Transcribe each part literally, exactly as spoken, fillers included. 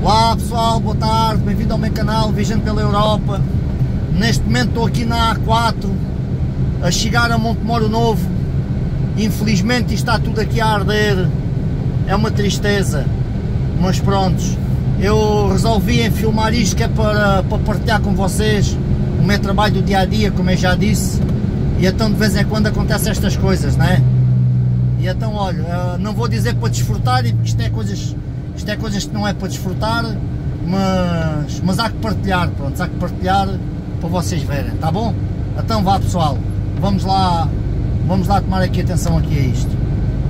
Olá pessoal, boa tarde, bem-vindo ao meu canal Viajando pela Europa. Neste momento estou aqui na A quatro a chegar a Montemoro Novo. Infelizmente está tudo aqui a arder, é uma tristeza, mas prontos, eu resolvi em filmar isto que é para, para partilhar com vocês o meu trabalho do dia a dia, como eu já disse, e então de vez em quando acontecem estas coisas, não é? E então olha, não vou dizer para desfrutarem, porque isto é coisas, isto é coisas que não é para desfrutar, mas, mas há que partilhar, pronto, há que partilhar para vocês verem, tá bom? Então vá pessoal, vamos lá, vamos lá tomar aqui atenção aqui a isto.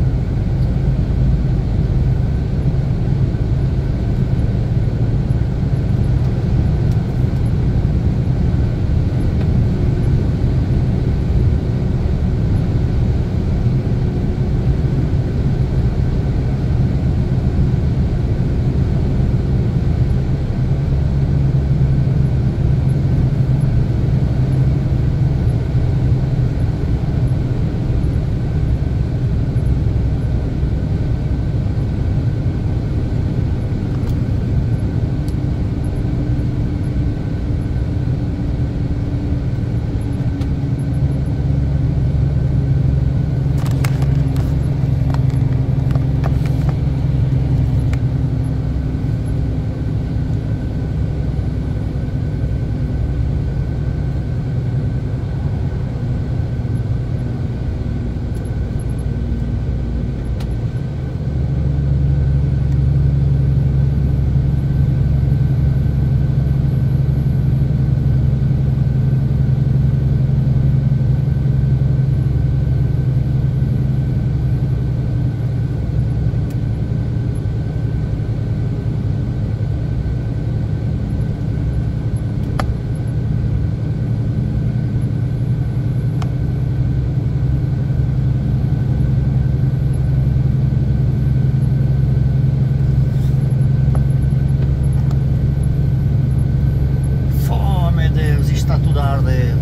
Está tudo a arder,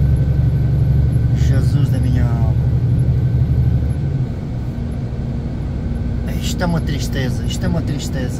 Jesus da minha alma, isto é uma tristeza, isto é uma tristeza.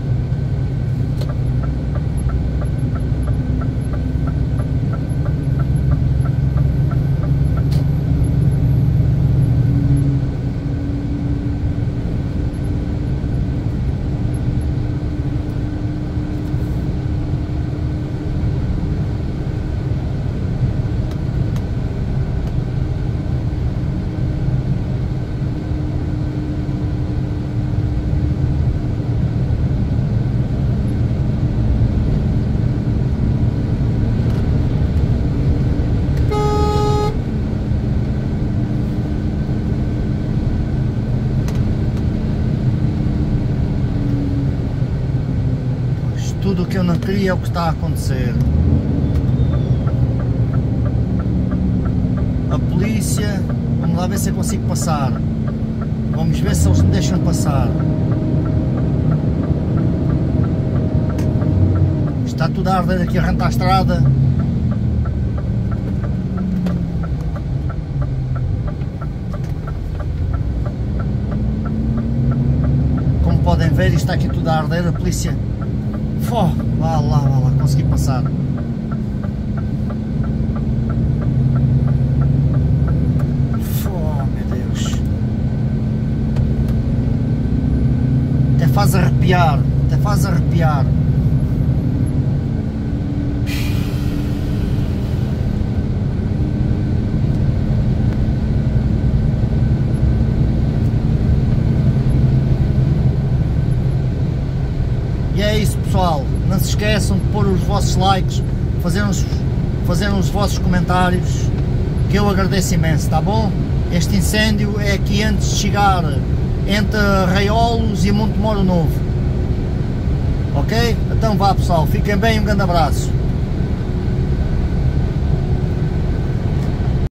Tudo o que eu não queria é o que está a acontecer. A polícia, vamos lá ver se eu consigo passar. Vamos ver se eles me deixam passar. Está tudo a arder aqui a renta à estrada. Como podem ver, isto está aqui tudo a arder, a polícia... Oh, vá lá, vá lá, consegui passar. Oh, meu Deus. Até faz arrepiar, até faz arrepiar. E é isso pessoal, não se esqueçam de pôr os vossos likes, fazer os, fazer os vossos comentários, que eu agradeço imenso, tá bom? Este incêndio é aqui antes de chegar entre Raiolos e Montemoro Novo, ok? Então vá pessoal, fiquem bem, um grande abraço.